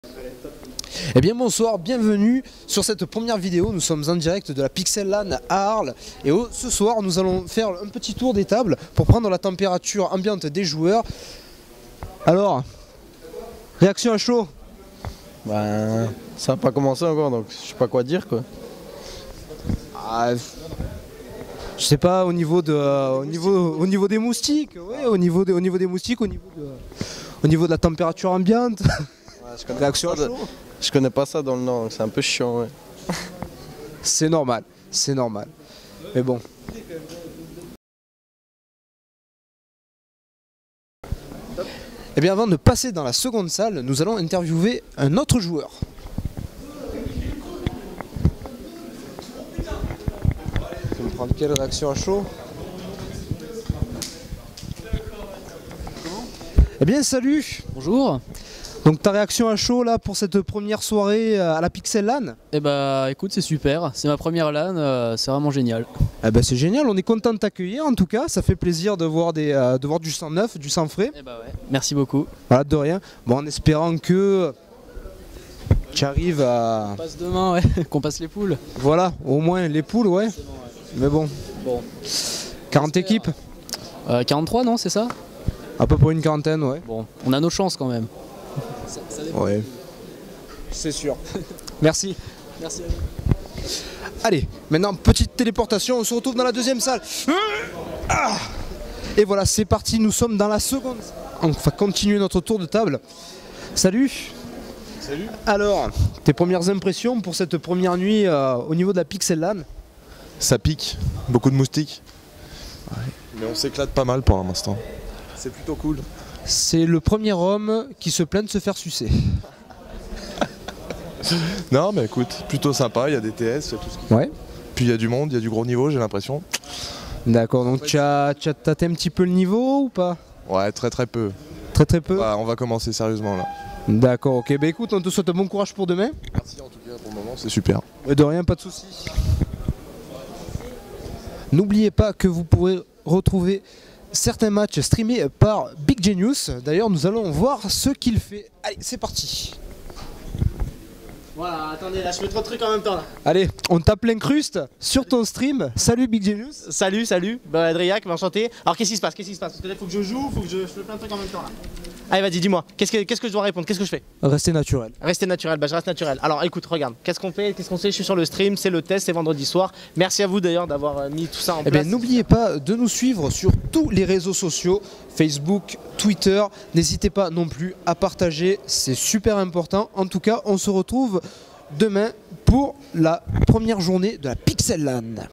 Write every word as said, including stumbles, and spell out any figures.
Eh bien bonsoir, bienvenue sur cette première vidéo. Nous sommes en direct de la Pixel LAN à Arles. Et oh, ce soir nous allons faire un petit tour des tables pour prendre la température ambiante des joueurs. Alors, réaction à chaud? Ben, ça n'a pas commencé encore, donc je sais pas quoi dire quoi. Ah, je sais pas, au niveau de, euh, au niveau, au niveau des moustiques, ouais, au niveau des, au niveau des moustiques, au niveau de, au niveau de la température ambiante. Ouais, je, connais réaction à de, je connais pas ça dans le Nord, c'est un peu chiant. Ouais. C'est normal, c'est normal. Mais bon. Et bien avant de passer dans la seconde salle, nous allons interviewer un autre joueur. Je vais me prendre quelle réaction à chaud? Eh bien salut. Bonjour. Donc ta réaction à chaud là pour cette première soirée à la Pixel LAN? Eh bah écoute, c'est super, c'est ma première LAN, euh, c'est vraiment génial. Eh ben c'est génial, on est content de t'accueillir en tout cas, ça fait plaisir de voir, des, euh, de voir du sang neuf, du sang frais. Eh bah ouais, merci beaucoup. Voilà, de rien. Bon, en espérant que tu arrives à... On passe demain, ouais, qu'on passe les poules. Voilà, au moins les poules, ouais. Bon, ouais. Mais bon, Bon. quarante équipes, Euh, quarante-trois, non, c'est ça? à peu près une quarantaine, ouais. Bon, on a nos chances quand même. Ça, ça dépend. Ouais, c'est sûr. Merci. Merci à vous. Allez, maintenant, petite téléportation, on se retrouve dans la deuxième salle. Ah, et voilà, c'est parti, nous sommes dans la seconde. On va continuer notre tour de table. Salut. Salut. Alors, tes premières impressions pour cette première nuit euh, au niveau de la Pixel LAN? Ça pique, beaucoup de moustiques. Ouais. Mais on s'éclate pas mal pour l'instant. C'est plutôt cool. C'est le premier homme qui se plaint de se faire sucer. Non mais écoute, plutôt sympa, il y a des T S, il y a tout ce qu'il faut. Ouais. Puis il y a du monde, il y a du gros niveau j'ai l'impression. D'accord, donc tu as, tu as tâté un petit peu le niveau ou pas? Ouais, très très peu. Très très peu. Ouais, on va commencer sérieusement là. D'accord, ok, bah écoute, on te souhaite bon courage pour demain. Merci en tout cas pour le moment, c'est super. Et de rien, pas de soucis. N'oubliez pas que vous pourrez retrouver certains matchs streamés par Big Genius. D'ailleurs, nous allons voir ce qu'il fait. Allez, c'est parti. Voilà, attendez, là je fais trop de trucs en même temps là. Allez, on tape l'incruste sur ton stream. Salut Big Genius. Salut, salut, bah Adriac, enchanté. Alors qu'est-ce qui se passe, qu'est-ce qui se passe? Parce que là faut que je joue, faut que je, je fais plein de trucs en même temps là. Allez vas-y, dis-moi, qu'est-ce que, qu'est-ce que je dois répondre, qu'est-ce que je fais? Restez naturel. Rester naturel, bah je reste naturel. Alors écoute, regarde, qu'est-ce qu'on fait, qu'est-ce qu'on sait, je suis sur le stream, c'est le test, c'est vendredi soir. Merci à vous d'ailleurs d'avoir euh, mis tout ça en Eh place. bien, n'oubliez pas de nous suivre sur tous les réseaux sociaux, Facebook, Twitter. N'hésitez pas non plus à partager, c'est super important. En tout cas, on se retrouve demain pour la première journée de la Pixel LAN.